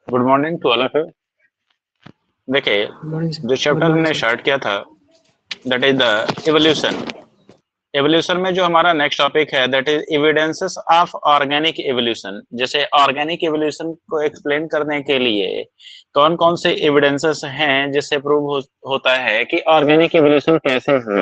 Good morning to all of you. देखिए, good morning sir. जो good chapter morning हमने sir. Start किया था that is the evolution. Evolution में जो हमारा नेक्स्ट टॉपिक है that is evidences of organic evolution. जैसे ऑर्गेनिक एवोल्यूशन को एक्सप्लेन करने के लिए कौन कौन से एविडेंसेस हैं जिससे प्रूव होता है कि ऑर्गेनिक एवोल्यूशन कैसे है।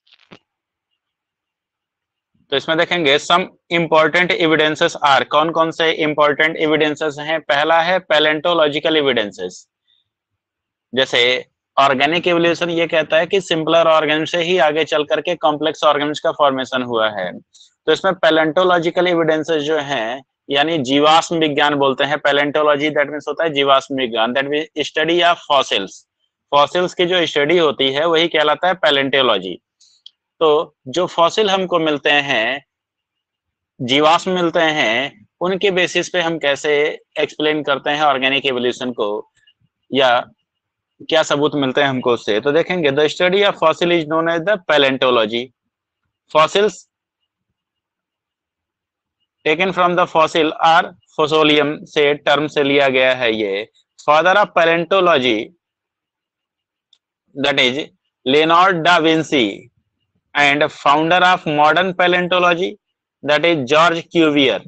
तो इसमें देखेंगे सम इंपॉर्टेंट एविडेंसेस आर, कौन कौन से इंपॉर्टेंट एविडेंसेस हैं। पहला है पैलेंटोलॉजिकल एविडेंसेस। जैसे ऑर्गेनिक एवोल्यूशन ये कहता है कि सिंपलर ऑर्गेनिज्म से ही आगे चल करके कॉम्प्लेक्स ऑर्गेनिज्म का फॉर्मेशन हुआ है। तो इसमें पैलेंटोलॉजिकल एविडेंसेस जो हैं, यानी जीवाश्म विज्ञान बोलते हैं। पैलेंटोलॉजी दैट मीन्स होता है जीवाश्म विज्ञान, that means study of fossils. Fossils की जो स्टडी होती है वही कहलाता है पैलेंटोलॉजी। तो जो फॉसिल हमको मिलते हैं, जीवाश्म मिलते हैं, उनके बेसिस पे हम कैसे एक्सप्लेन करते हैं ऑर्गेनिक एवोल्यूशन को, या क्या सबूत मिलते हैं हमको उससे। तो देखेंगे the study of fossil is known as the palaeontology. Fossils taken from the fossil or फोसोलियम से टर्म से लिया गया है ये। Father of palaeontology that is Leonardo da Vinci, and founder of modern palaeontology that is George Cuvier.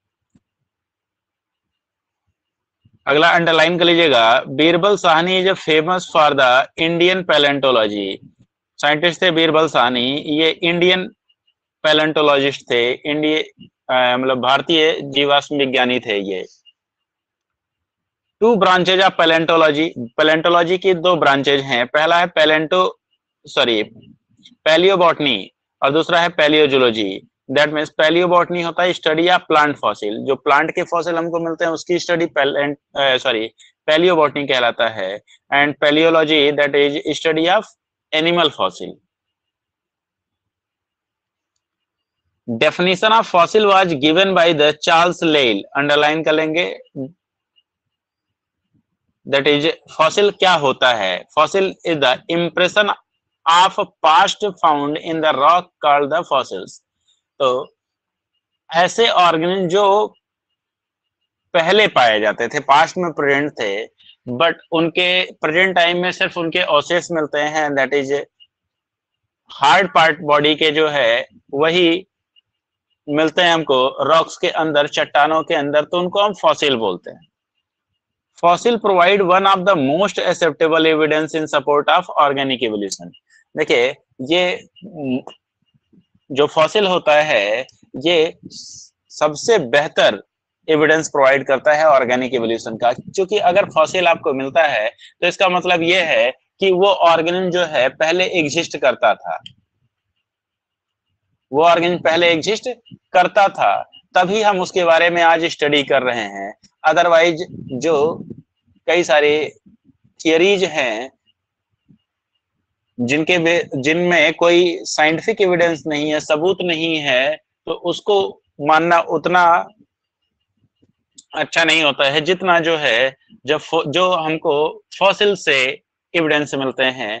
अगला underline कर लीजिएगा, Birbal Sahni is famous for the Indian palaeontology. Scientist थे बीरबल साहनी, ये इंडियन पैलेंटोलॉजिस्ट थे, मतलब भारतीय जीवाश्म विज्ञानी थे ये। Two branches of palaeontology. Palaeontology की दो ब्रांचेज हैं। पहला है पैलियोबॉटनी और दूसरा है पैलियोजोलॉजी। दैट मीन्स पैलियोबॉटनी होता है स्टडी ऑफ प्लांट फॉसिल, जो प्लांट के फॉसिल हमको मिलते हैं उसकी स्टडी पैलियोबॉटनी कहलाता है। And palaeology that is study of animal fossil. Definition of fossil was given by the Charles Lyell. Underline कर लेंगे, दैट इज फॉसिल क्या होता है। Fossil is the impression of past found in the rock called the fossils. तो ऐसे organism जो पहले पाए जाते थे, पास्ट में प्रेजेंट थे, बट उनके प्रेजेंट टाइम में सिर्फ उनके ऑसेस मिलते हैं, that is hard part body के जो है वही मिलते हैं हमको रॉक्स के अंदर, चट्टानों के अंदर, तो उनको हम फॉसिल बोलते हैं। Fossil provide one of the most acceptable evidence in support of organic evolution. देखिए, ये जो फॉसिल होता है ये सबसे बेहतर एविडेंस प्रोवाइड करता है ऑर्गेनिक एवोल्यूशन का। क्योंकि अगर फॉसिल आपको मिलता है तो इसका मतलब ये है कि वो ऑर्गेनिज्म जो है पहले एग्जिस्ट करता था, वो ऑर्गेनिज्म पहले एग्जिस्ट करता था, तभी हम उसके बारे में आज स्टडी कर रहे हैं। अदरवाइज जो कई सारे थियरीज हैं जिनमें कोई साइंटिफिक एविडेंस नहीं है, सबूत नहीं है, तो उसको मानना उतना अच्छा नहीं होता है जितना जो है जो हमको फॉसिल से एविडेंस मिलते हैं।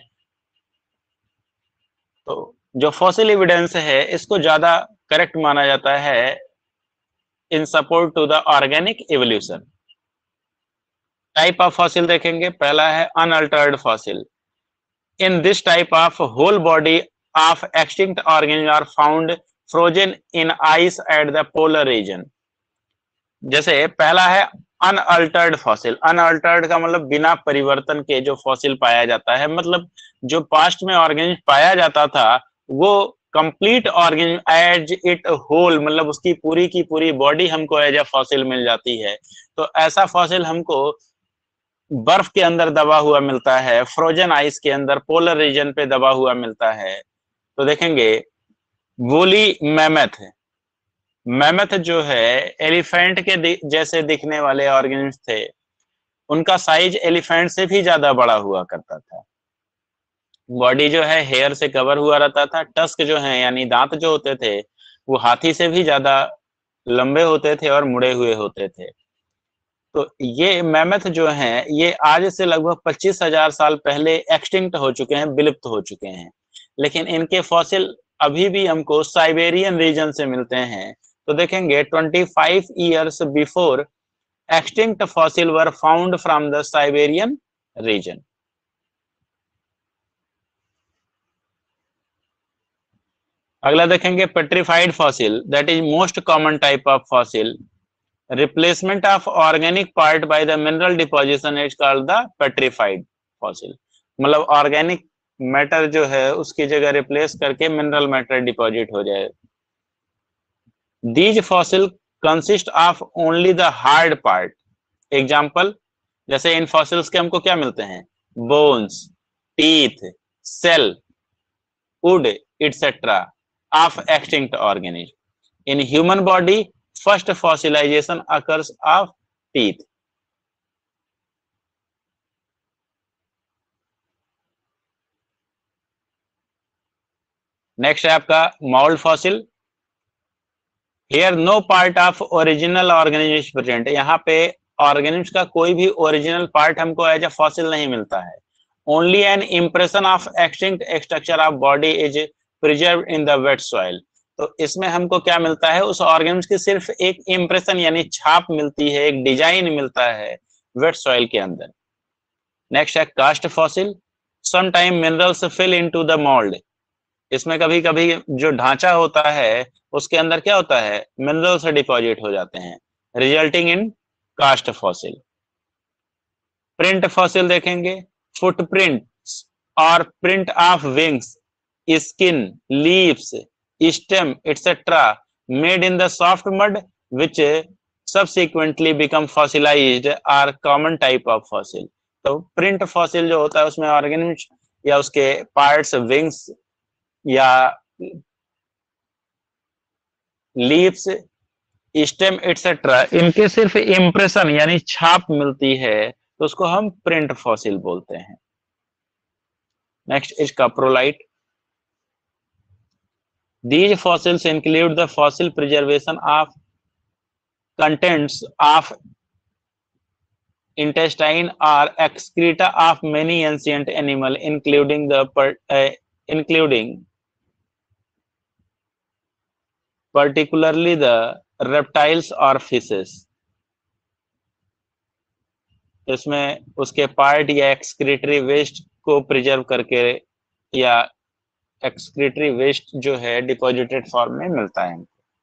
तो जो फॉसिल एविडेंस है इसको ज्यादा करेक्ट माना जाता है in support to the organic evolution. Type of fossil देखेंगे, पहला है unaltered fossil. In this type of whole body of extinct organism are found frozen in ice at the polar region. जैसे पहला है अनअल्टर्ड फॉसिल। अनअल्टर्ड का मतलब बिना परिवर्तन के जो फॉसिल पाया जाता है, मतलब जो पास्ट में ऑर्गेनिज्म पाया जाता था वो complete organism as it whole, मतलब उसकी पूरी की पूरी बॉडी हमको एज ए फॉसिल मिल जाती है। तो ऐसा फॉसिल हमको बर्फ के अंदर दबा हुआ मिलता है, फ्रोजन आइस के अंदर पोलर रीजन पे दबा हुआ मिलता है। तो देखेंगे वोली मैमथ। मैमथ जो है एलिफेंट के जैसे दिखने वाले ऑर्गेनिज्म थे, उनका साइज एलिफेंट से भी ज्यादा बड़ा हुआ करता था। बॉडी जो है हेयर से कवर हुआ रहता था। टस्क जो है यानी दांत जो होते थे वो हाथी से भी ज्यादा लंबे होते थे और मुड़े हुए होते थे। तो ये मैमथ जो है ये आज से लगभग 25,000 साल पहले एक्सटिंक्ट हो चुके हैं, विलुप्त हो चुके हैं, लेकिन इनके फॉसिल अभी भी हमको साइबेरियन रीजन से मिलते हैं। तो देखेंगे 25 years before extinct fossil were found from the Siberian region. अगला देखेंगे petrified fossil, that is most common type of fossil. Replacement of organic part by the mineral deposition is called the petrified fossil. मतलब organic matter जो है उसकी जगह replace करके mineral matter deposit हो जाए. These fossil consist of only the hard part. Example, जैसे इन फॉसिल्स के हमको क्या मिलते हैं? Bones, teeth, shell, wood etc. of extinct organism. In human body, first fossilization occurs of teeth. Next है आपका mould fossil. Here no part of original organism is present. यहाँ पे ऑर्गेनिम्स का कोई भी ओरिजिनल पार्ट हमको एज ए फॉसिल नहीं मिलता है. Only an impression of extinct structure of body is preserved in the wet soil. तो इसमें हमको क्या मिलता है? उस ऑर्गेनिम्स की सिर्फ एक इम्प्रेशन यानी छाप मिलती है, एक डिजाइन मिलता है वेट सॉइल के अंदर. नेक्स्ट है cast fossil. Some time minerals fill into the mould. इसमें कभी कभी जो ढांचा होता है उसके अंदर क्या होता है? मिनरल्स डिपॉजिट हो जाते हैं, resulting in cast fossil. Print fossil देखेंगे. फुटप्रिंट्स और print of wings, skin, leaves, stem etc. made in the soft mud which subsequently become fossilized are common type of fossil. तो print fossil जो होता है उसमें ऑर्गेनिम्स या उसके parts, wings या लीव्स, स्टेम एक्सेट्रा, इनके सिर्फ इम्प्रेशन यानी छाप मिलती है तो उसको हम प्रिंट फॉसिल बोलते हैं. Next is coprolite. These fossils include the fossil preservation of contents of intestine or excreta of many ancient animals, including particularly the reptiles or fishes. इसमें उसके पार्ट या एक्सक्रीटरी वेस्ट को प्रिजर्व करके या excretory waste जो है deposited form में मिलता है.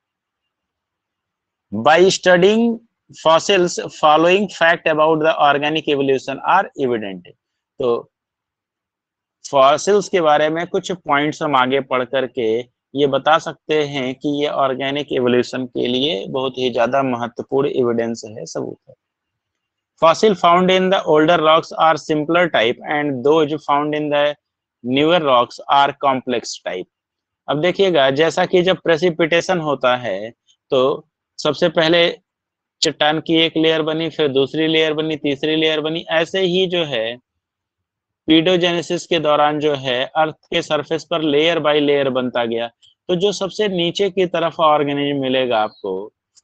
By studying fossils following fact about the organic evolution are evident. तो फॉसिल्स के बारे में कुछ पॉइंट्स हम आगे पढ़ करके ये बता सकते हैं कि ये ऑर्गेनिक एवोल्यूशन के लिए बहुत ही ज्यादा महत्वपूर्ण एविडेंस है, सबूत है. Fossil found in the older rocks are simpler type and those found in the newer rocks are complex type. अब देखिएगा, जैसा कि जब प्रेसिपिटेशन होता है तो सबसे पहले चट्टान की एक लेयर बनी, फिर दूसरी लेयर बनी, तीसरी लेयर बनी. ऐसे ही जो है पीडोजेनेसिस के दौरान जो है अर्थ के सरफेस पर लेयर बाय लेयर बनता गया. तो जो सबसे नीचे की तरफ ऑर्गेनिज्म मिलेगा आपको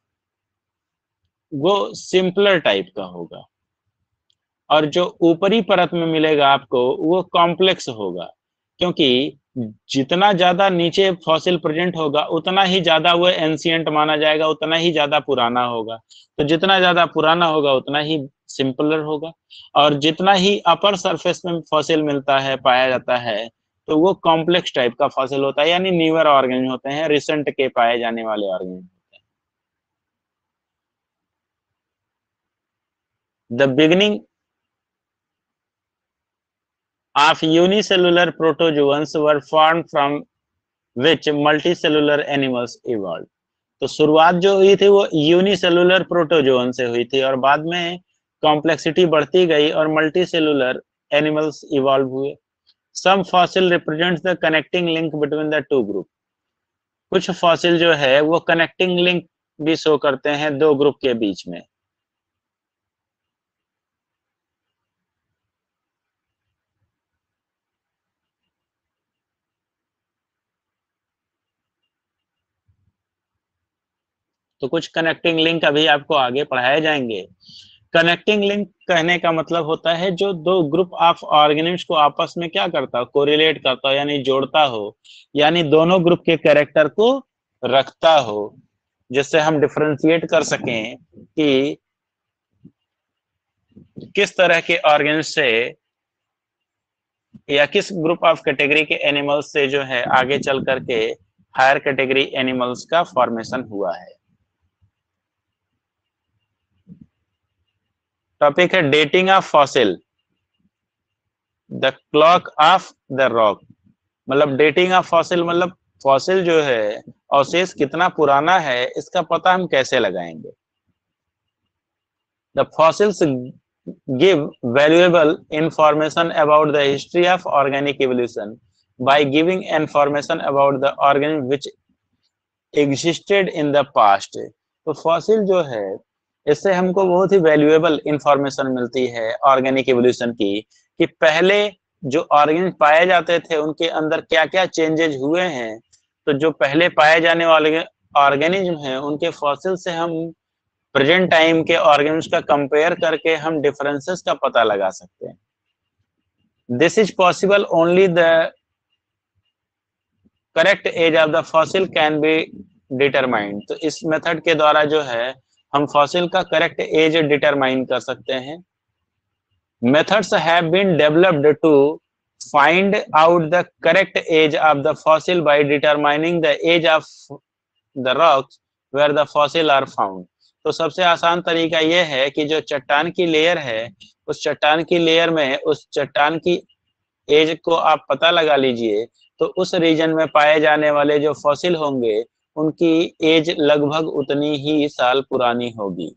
वो सिंपलर टाइप का होगा और जो ऊपरी परत में मिलेगा आपको वो कॉम्प्लेक्स होगा, क्योंकि जितना ज्यादा नीचे फॉसिल प्रेजेंट होगा उतना ही ज्यादा वो एंशिएंट माना जाएगा, उतना ही ज्यादा पुराना होगा. तो जितना ज्यादा पुराना होगा उतना ही सिंपलर होगा, और जितना ही अपर सरफेस में फॉसिल मिलता है, पाया जाता है, तो वो कॉम्प्लेक्स टाइप का फॉसिल होता है, यानी न्यूअर ऑर्गेनिज्म होते हैं, रिसेंट के पाए जाने वाले ऑर्गेनिज्म होते हैं. The beginning of unicellular protozoans were formed from which multicellular animals evolved. तो शुरुआत जो हुई थी वो यूनिसेलुलर प्रोटोजोन से हुई थी और बाद में कॉम्प्लेक्सिटी बढ़ती गई और मल्टीसेलुलर एनिमल्स इवॉल्व हुए. Some fossil represents the connecting link between the two group. कुछ फॉसिल जो है वो कनेक्टिंग लिंक भी शो करते हैं दो ग्रुप के बीच में. तो कुछ कनेक्टिंग लिंक अभी आपको आगे पढ़ाए जाएंगे. कनेक्टिंग लिंक कहने का मतलब होता है जो दो ग्रुप ऑफ ऑर्गेनिम्स को आपस में क्या करता हो, कोरिलेट करता हो, यानी जोड़ता हो, यानी दोनों ग्रुप के कैरेक्टर को रखता हो, जिससे हम डिफरेंशिएट कर सकें कि किस तरह के ऑर्गन से या किस ग्रुप ऑफ कैटेगरी के एनिमल्स से जो है आगे चल करके हायर कैटेगरी एनिमल्स का फॉर्मेशन हुआ है। टॉपिक है dating of fossil, the clock of the rock. मतलब डेटिंग ऑफ फॉसिल मतलब फॉसिल जो है अवशेष कितना पुराना है इसका पता हम कैसे लगाएंगे। The fossils give valuable information about the history of organic evolution by giving information about the organism which existed in the past। तो फॉसिल जो है इससे हमको बहुत ही वैल्यूएबल इंफॉर्मेशन मिलती है ऑर्गेनिक एवोल्यूशन की, कि पहले जो ऑर्गेनिज पाए जाते थे उनके अंदर क्या क्या चेंजेज हुए हैं। तो जो पहले पाए जाने वाले ऑर्गेनिज्म हैं उनके फॉसिल से हम प्रेजेंट टाइम के ऑर्गेनिज्म का कंपेयर करके हम डिफरेंसेस का पता लगा सकते हैं। This is possible only the correct age of the fossil can be determined. तो इस मेथड के द्वारा जो है हम फॉसिल का करेक्ट एज डिटरमाइन कर सकते हैं। Methods have been developed to find out the correct age of the fossil by determining the age of the rocks where the fossil are found। तो सबसे आसान तरीका यह है कि जो चट्टान की लेयर है उस चट्टान की लेयर में उस चट्टान की एज को आप पता लगा लीजिए, तो उस रीजन में पाए जाने वाले जो फॉसिल होंगे उनकी एज लगभग उतनी ही साल पुरानी होगी।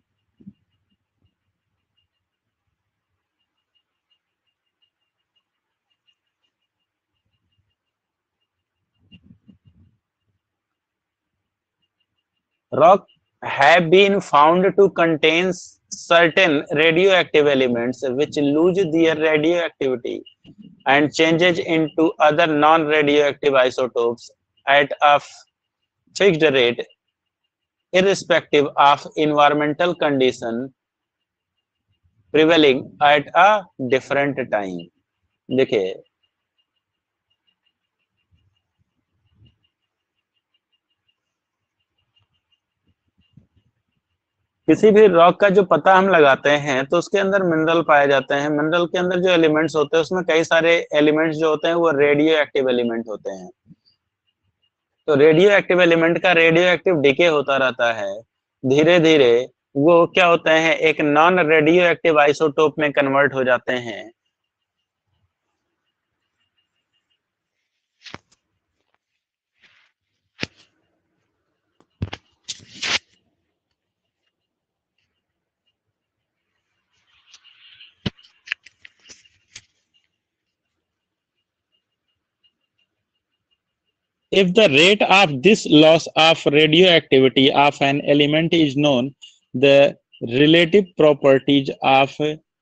Rock have been found to contain certain radioactive elements which lose their radioactivity and changes into other non-radioactive isotopes at a fixed rate irrespective of environmental condition prevailing at a different time। देखिए किसी भी rock का जो पता हम लगाते हैं तो उसके अंदर मिनरल पाए जाते हैं। मिनरल के अंदर जो एलिमेंट्स होते हैं उसमें कई सारे एलिमेंट्स जो होते हैं वो रेडियो एक्टिव एलिमेंट होते हैं। तो रेडियो एक्टिव एलिमेंट का रेडियो एक्टिव डिके होता रहता है, धीरे धीरे वो क्या होते हैं एक नॉन रेडियो एक्टिव आइसोटोप में कन्वर्ट हो जाते हैं। If the rate of this loss of radioactivity of an element is known, the relative properties of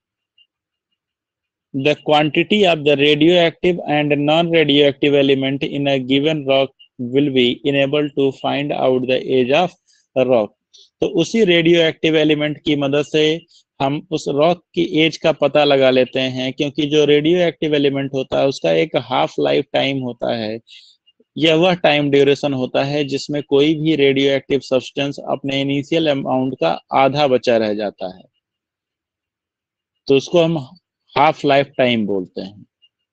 the quantity of the radioactive and non-radioactive element in a given rock will be enabled to find out the age of a rock। तो उसी radio active element की मदद से हम उस rock की as का पता लगा लेते हैं, क्योंकि जो रेडियो एक्टिव एलिमेंट होता है उसका एक हाफ लाइफ टाइम होता है। यह वह टाइम ड्यूरेशन होता है जिसमें कोई भी रेडियो एक्टिव सब्सटेंस अपने इनिशियल अमाउंट का आधा बचा रह जाता है, तो उसको हम हाफ लाइफ टाइम बोलते हैं।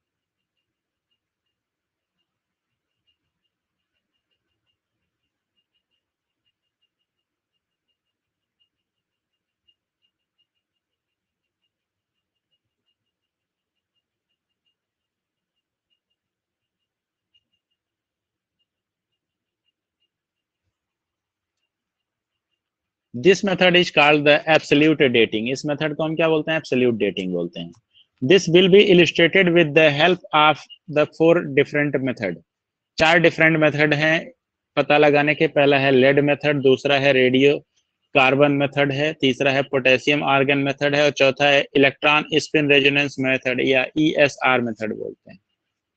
This method is called the absolute dating. इस मेथड को हम क्या बोलते हैं? एब्सोल्यूट डेटिंग बोलते हैं। This will be illustrated with the help of the 4 different method. 4 different method हैं पता लगाने के। पहला है लेड मेथड, दूसरा है रेडियो कार्बन मेथड है, तीसरा है पोटेशियम आर्गन मेथड है और चौथा है इलेक्ट्रॉन स्पिन रेजोनेंस मेथड या ईएसआर मेथड बोलते हैं।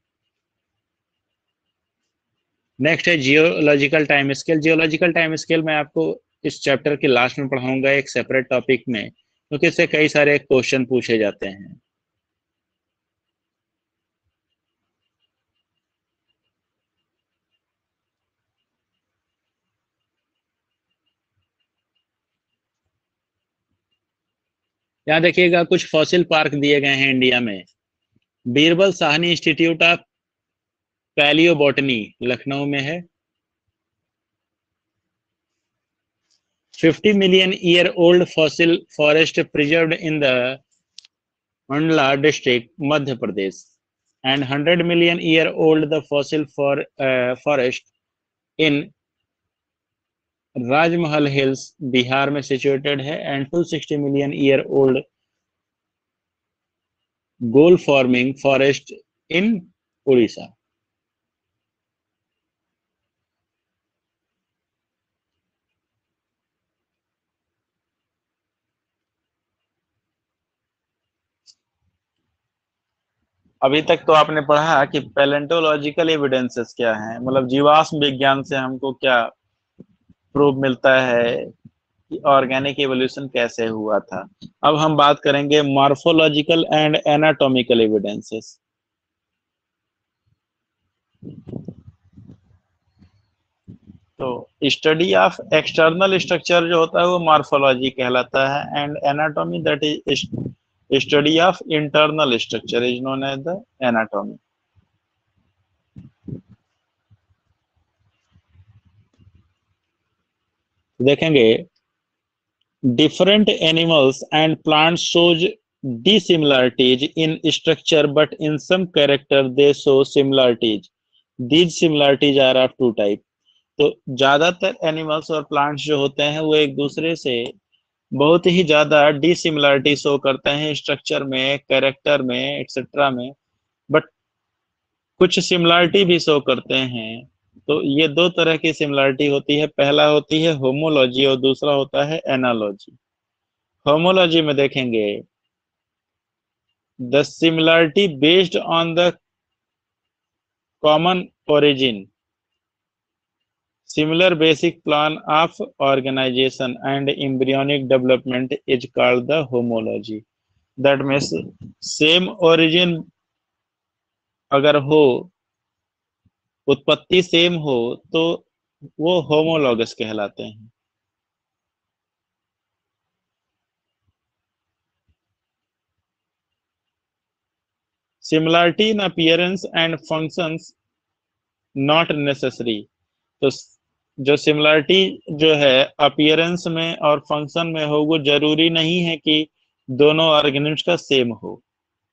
नेक्स्ट है geological time scale. Geological time scale मैं आपको इस चैप्टर के लास्ट में पढ़ाऊंगा एक सेपरेट टॉपिक में, क्योंकि इससे कई सारे क्वेश्चन पूछे जाते हैं। यहाँ देखिएगा कुछ फॉसिल पार्क दिए गए हैं इंडिया में। Birbal Sahni institute of palaeobotany Lucknow में है। 50 million year old fossil forest preserved in the Mandla district Madhya Pradesh. And 100 million year old the fossil forest in Rajmahal hills Bihar में सिचुएटेड है। And 260 million year old coal forming forest in Orissa. अभी तक तो आपने पढ़ा कि पैलेंटोलॉजिकल एविडेंसेस क्या हैं, मतलब जीवाश्म विज्ञान से हमको क्या प्रूफ मिलता है कि ऑर्गेनिक एवोल्यूशन कैसे हुआ था। अब हम बात करेंगे मॉर्फोलॉजिकल एंड एनाटॉमिकल एविडेंसेस। तो स्टडी ऑफ एक्सटर्नल स्ट्रक्चर जो होता है वो मॉर्फोलॉजी कहलाता है। And anatomy that is study of internal structure is known as the anatomy. देखेंगे different animals and plants shows dissimilarities in structure but in some character they show similarities. These similarities are of two type। तो ज्यादातर animals और plants जो होते हैं वो एक दूसरे से बहुत ही ज्यादा डिसिमिलरिटी शो करते हैं स्ट्रक्चर में, कैरेक्टर में, एक्सेट्रा में। बट कुछ सिमिलरिटी भी शो करते हैं। तो ये दो तरह की सिमिलरिटी होती है, पहला होती है होमोलॉजी और दूसरा होता है एनालॉजी। होमोलॉजी में देखेंगे the similarity based on the common origin, similar basic plan of organization and embryonic development is called the homology। that means same origin अगर हो, उत्पत्ति सेम हो, तो वो होमोलॉगस कहलाते हैं। Similarity in appearance and functions not necessary. तो जो सिमिलरिटी जो है अपीयरेंस में और फंक्शन में हो, वो जरूरी नहीं है कि दोनों ऑर्गेनिम्स का सेम हो।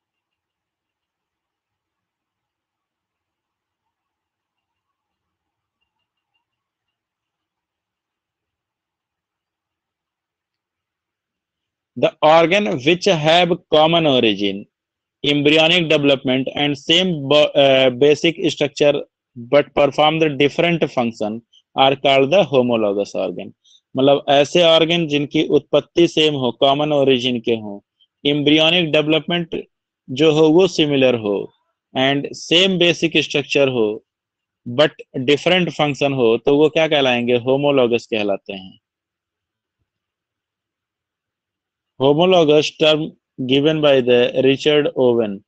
The organ which have common origin, embryonic development and same basic structure but perform the different function are called the homologous organ। मतलब ऐसे ऑर्गन जिनकी उत्पत्ति सेम हो, कॉमन ओरिजिन के हो, एम्ब्रियोनिक डेवलपमेंट जो हो वो सिमिलर हो, एंड सेम बेसिक स्ट्रक्चर हो बट डिफरेंट फंक्शन हो, तो वो क्या कहलाएंगे? होमोलॉगस कहलाते हैं। Homologous term given by the Richard Owen.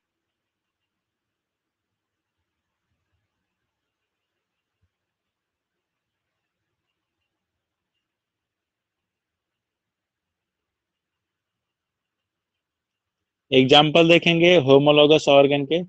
Example देखेंगे होमोलॉगस ऑर्गन के।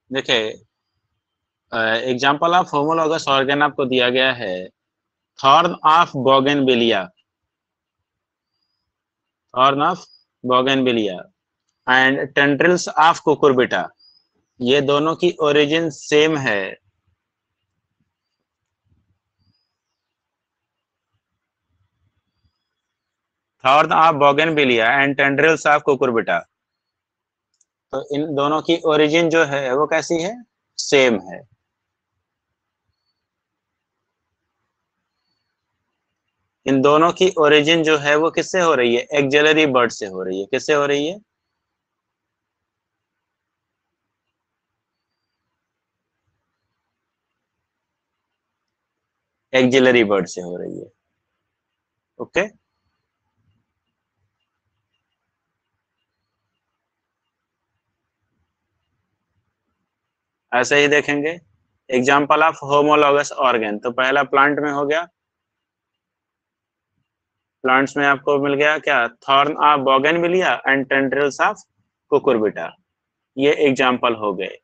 देखिए, एग्जाम्पल ऑफ होमोलॉगस ऑर्गन आपको दिया गया है, thorn of bougainvillea, thorn of bougainvillea and tendrils of cucurbita, ये दोनों की ओरिजिन सेम है। Thorn of bougainvillea and tendrils of cucurbita, तो इन दोनों की ओरिजिन जो है वो कैसी है, सेम है। इन दोनों की ओरिजिन जो है वो किससे हो रही है, एक्जेलरी बर्ड से हो रही है। किससे हो रही है, एक्जिलरी बर्ड से हो रही है। ओके, ऐसे ही देखेंगे एग्जाम्पल ऑफ होमोलॉगस ऑर्गन, तो पहला प्लांट में हो गया, प्लांट्स में आपको मिल गया क्या, thorn of bougainvillea and tendrils of cucurbita, ये एग्जाम्पल हो गए।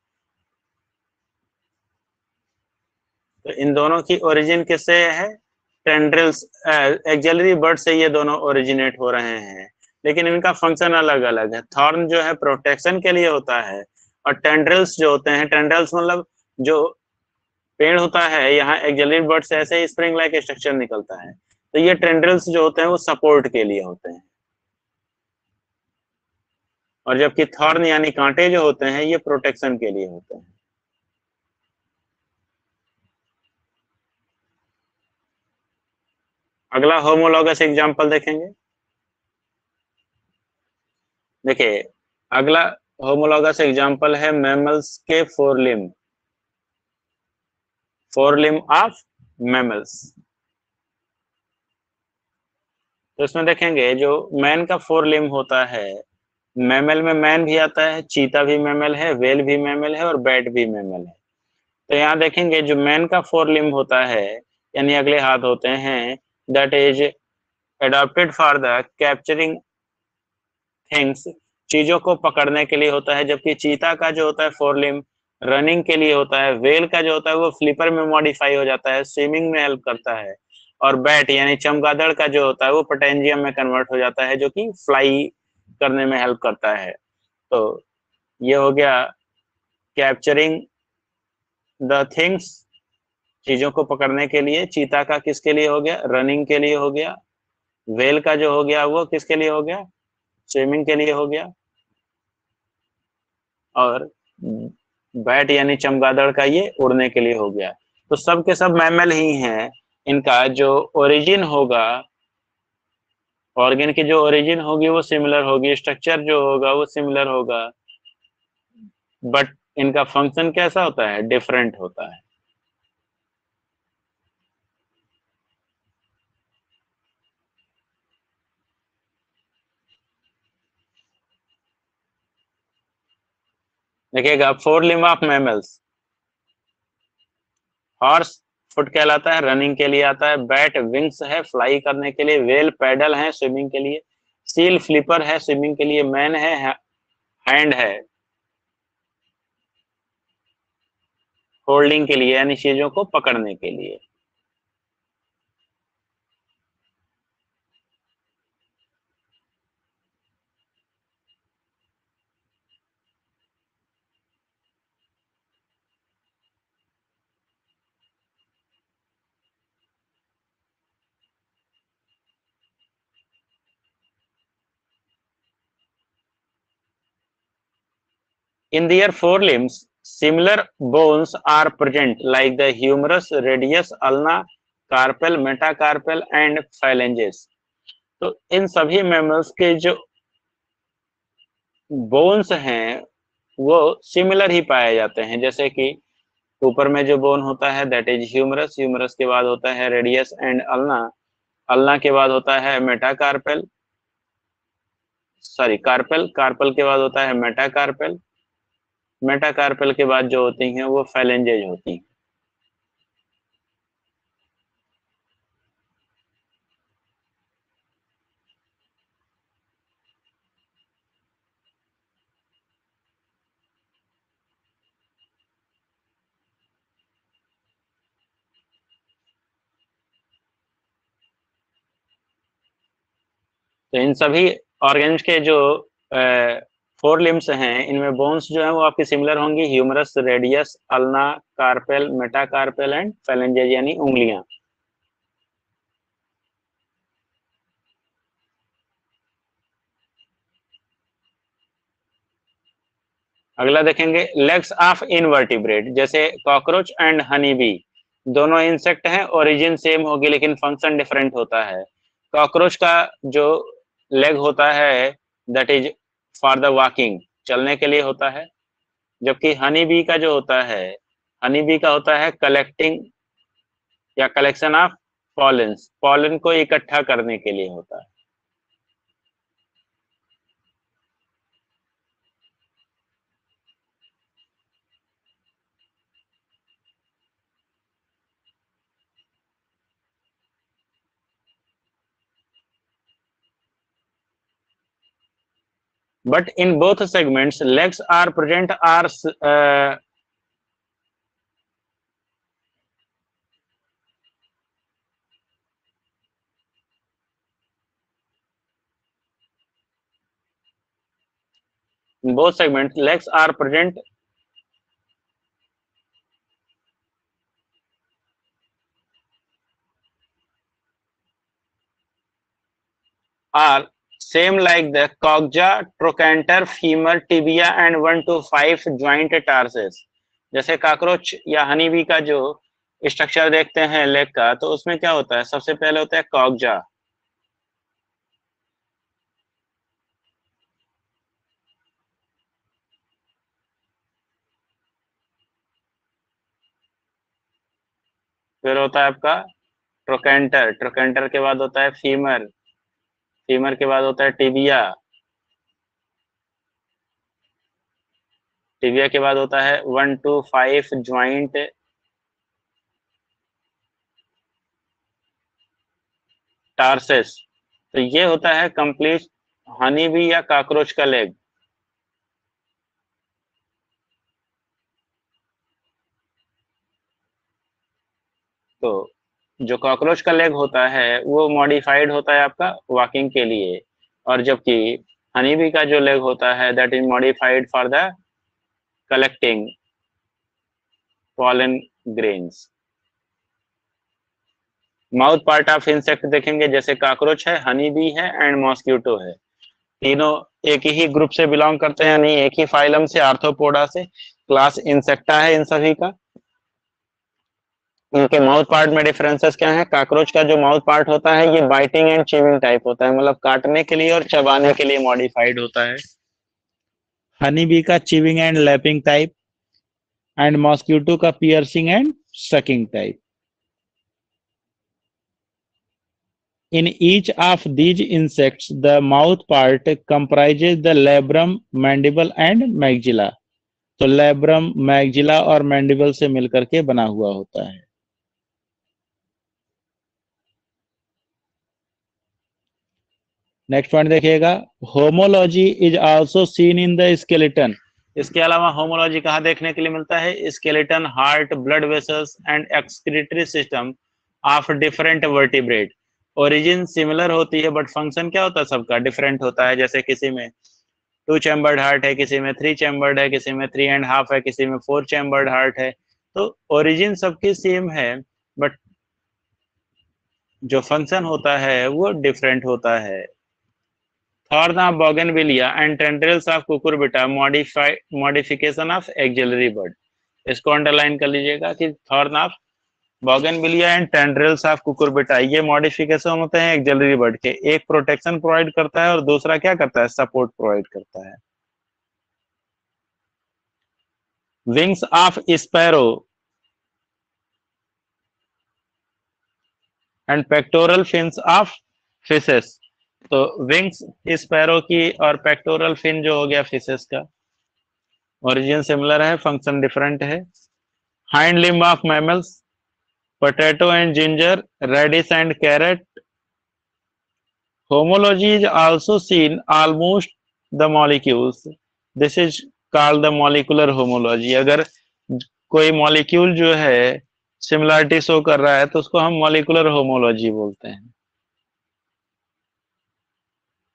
तो इन दोनों की ओरिजिन किससे है, टेंड्रिल्स, एक्जेलरी बर्ड से ये दोनों ओरिजिनेट हो रहे हैं, लेकिन इनका फंक्शन अलग अलग है। थॉर्न जो है प्रोटेक्शन के लिए होता है, और टेंड्रिल्स जो होते हैं, टेंड्रिल्स मतलब जो पेड़ होता है, यहाँ एक्जेलरी बर्ड से ऐसे ही स्प्रिंग लाइक स्ट्रक्चर निकलता है, तो ये टेंड्रिल्स जो होते हैं वो सपोर्ट के लिए होते हैं। और जबकि थॉर्न यानी कांटे जो होते हैं ये प्रोटेक्शन के लिए होते हैं। अगला होमोलॉगस एग्जांपल देखेंगे। देखिए, अगला होमोलॉगस एग्जांपल है मैमल्स के forelimb, forelimb of mammals. तो इसमें देखेंगे जो मैन का फोर लिम्ब होता है, मैमल में मैन भी आता है, चीता भी मैमल है, वेल भी मैमल है और बैट भी मैमल है। तो यहाँ देखेंगे जो मैन का फोर लिम्ब होता है, यानी अगले हाथ होते हैं, that is adopted for the capturing things, चीजों को पकड़ने के लिए होता है, जबकि चीता का जो होता है फोर लिम्ब रनिंग के लिए होता है, वेल का जो होता है वो फ्लिपर में मॉडिफाई हो जाता है, स्विमिंग में हेल्प करता है, और बैट यानी चमगादड़ का जो होता है वो पोटेंजियम में कन्वर्ट हो जाता है, जो कि फ्लाई करने में हेल्प करता है। तो ये हो गया कैप्चरिंग द थिंग्स, चीजों को पकड़ने के लिए। चीता का किसके लिए हो गया, रनिंग के लिए हो गया। वेल का जो हो गया वो किसके लिए हो गया, स्विमिंग के लिए हो गया। और बैट यानी चमगादड़ का ये उड़ने के लिए हो गया। तो सब के सब मैमल ही हैं। इनका जो ओरिजिन होगा, ऑर्गन की जो ओरिजिन होगी वो सिमिलर होगी, स्ट्रक्चर जो होगा वो सिमिलर होगा, बट इनका फंक्शन कैसा होता है, डिफरेंट होता है। देखिएगा, forelimb of mammals, horse foot कहलाता है, रनिंग के लिए आता है। बैट विंग्स है, फ्लाई करने के लिए। वेल पैडल है, स्विमिंग के लिए। सील फ्लिपर है, स्विमिंग के लिए। मैन है, हैंड है, होल्डिंग के लिए, यानी चीजों को पकड़ने के लिए। In their forelimbs, similar bones are present like the humerus, radius, ulna, carpal, metacarpal and phalanges. तो इन सभी मैमल्स के जो बोन्स हैं वो सिमिलर ही पाए जाते हैं। जैसे कि ऊपर में जो बोन होता है दैट इज ह्यूमरस, ह्यूमरस के बाद होता है रेडियस एंड अल्ना, अल्ना के बाद होता है मेटाकार्पेल, सॉरी कार्पेल, कार्पेल के बाद होता है मेटाकार्पेल, मेटाकार्पेल के बाद जो होती हैं वो फैलेंजेज होती हैं। तो इन सभी ऑर्गेन्स के जो फोर लिम्स हैं, इनमें बोन्स जो है वो आपकी सिमिलर होंगी, humerus, radius, ulna, carpal, metacarpal and phalanges यानी उंगलियां। अगला देखेंगे लेग्स ऑफ इनवर्टिब्रेट, जैसे कॉकरोच एंड हनी बी, दोनों इंसेक्ट हैं, ओरिजिन सेम होगी लेकिन फंक्शन डिफरेंट होता है। कॉकरोच का जो लेग होता है that is for the walking, चलने के लिए होता है, जबकि हनी बी का जो होता है, हनी बी का होता है कलेक्टिंग या कलेक्शन ऑफ पॉलेंस, पॉलन को इकट्ठा करने के लिए होता है। But in both segments, legs are present are in both segments, legs are present are same like the cogja, trochanter, femur, tibia and 1 to 5 joint tarsus। जैसे cockroach या honey bee का जो स्ट्रक्चर देखते हैं लेग का, तो उसमें क्या होता है, सबसे पहले होता है कॉग्जा, फिर होता है आपका ट्रोकेंटर, ट्रोकेंटर के बाद होता है फीमर, फीमर के बाद होता है टिबिया, टिबिया के बाद होता है 1 to 5 ज्वाइंट टार्सेस। तो ये होता है कंप्लीट हनी बी या काकरोच का लेग। तो जो कॉकरोच का लेग होता है वो मॉडिफाइड होता है आपका वॉकिंग के लिए, और जबकि हनी बी का जो लेग होता है that is modified for the collecting pollen grains. Mouth part of insect देखेंगे, जैसे काकरोच है, हनी बी है एंड मॉस्क्यूटो है, तीनों एक ही ग्रुप से बिलोंग करते हैं, यानी एक ही फाइलम से, आर्थ्रोपोडा से, क्लास इंसेक्टा है इन सभी का। इनके माउथ पार्ट में डिफरेंसेस क्या है, काकरोच का जो माउथ पार्ट होता है ये बाइटिंग एंड चीविंग टाइप होता है, मतलब काटने के लिए और चबाने के लिए मॉडिफाइड होता है। हनी बी का chewing and lapping type, and mosquito का piercing and sucking type. In each of these insects, the mouth part comprises the labrum, mandible and maxilla। तो labrum, maxilla और mandible से मिलकर के बना हुआ होता है। नेक्स्ट पॉइंट देखिएगा, homology is also seen in the skeleton. इसके अलावा होमोलॉजी कहाँ देखने के लिए मिलता है, skeleton, heart, blood vessels and excretory system of different vertebrate. Origin similar होती है बट फंक्शन क्या होता है सबका डिफरेंट होता है, जैसे किसी में 2 चैम्बर्ड हार्ट है, किसी में 3 चैम्बर्ड है, किसी में 3.5 है, किसी में 4 चैम्बर्ड हार्ट है। तो ओरिजिन सबकी सेम है बट जो फंक्शन होता है वो डिफरेंट होता है। Thorn of bougainvillea and tendrils of cucurbita modification of axillary bird. इसको अंडरलाइन कर लीजिएगा कि thorn of bougainvillea and tendrils of cucurbita ये मॉडिफिकेशन होते हैं एक्सिलरी बर्ड के, एक प्रोटेक्शन प्रोवाइड करता है और दूसरा क्या करता है, सपोर्ट प्रोवाइड करता है। Wings of sparrow and pectoral fins of fishes. तो विंग्स स्पैरो की और पेक्टोरल फिन जो हो गया फिशेस का, ओरिजिन सिमिलर है, फंक्शन डिफरेंट है। Hind limb of mammals, potato and ginger, radish and carrot. Homology is also seen almost the molecules. This is called the molecular homology। अगर कोई मॉलिक्यूल जो है सिमिलरिटी शो कर रहा है तो उसको हम मॉलिकुलर होमोलॉजी बोलते हैं।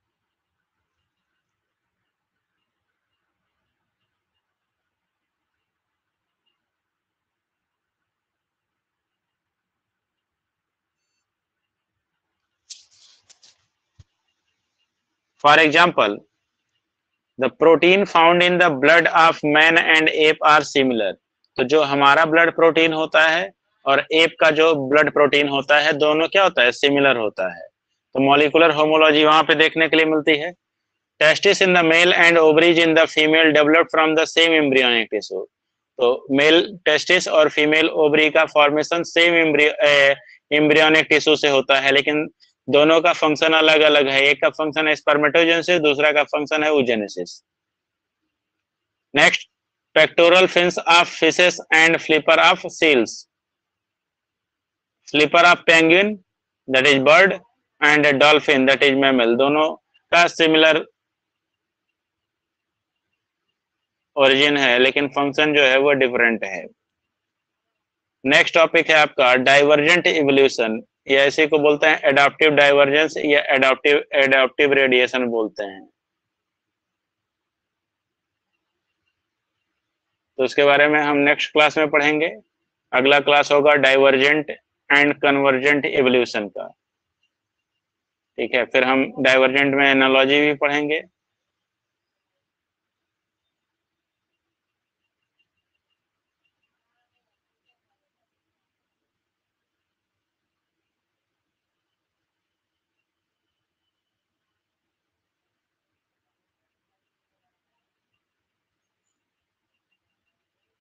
For example, the protein found in the blood of man and ape are similar. तो जो हमारा ब्लड प्रोटीन होता है और एप का जो ब्लड प्रोटीन होता है, दोनों क्या होता है, सिमिलर होता है। तो मॉलिक्यूलर होमोलॉजी वहां पे देखने के लिए मिलती है। Testis in the male and ovaries in the female developed from the same embryonic tissue. तो मेल टेस्टिस और फीमेल ओवरी का फॉर्मेशन सेम एम्ब्रियोनिक टिश्यू से होता है, लेकिन दोनों का फंक्शन अलग अलग है। एक का फंक्शन है स्पर्मेटोजेनेसिस, दूसरा का फंक्शन है oogenesis। Next, pectoral fins of fishes and flipper of seals. Flipper of penguin that is bird and dolphin that is mammal, दोनों का सिमिलर ओरिजिन है, लेकिन फंक्शन जो है वो डिफरेंट है। नेक्स्ट टॉपिक है आपका डाइवर्जेंट इवोल्यूशन, या इसी को बोलते हैं एडाप्टिव डाइवर्जेंस या एडाप्टिव रेडिएशन बोलते हैं। तो इसके बारे में हम नेक्स्ट क्लास में पढ़ेंगे। अगला क्लास होगा डाइवर्जेंट एंड कन्वर्जेंट इवोल्यूशन का। ठीक है, फिर हम डाइवर्जेंट में एनालॉजी भी पढ़ेंगे।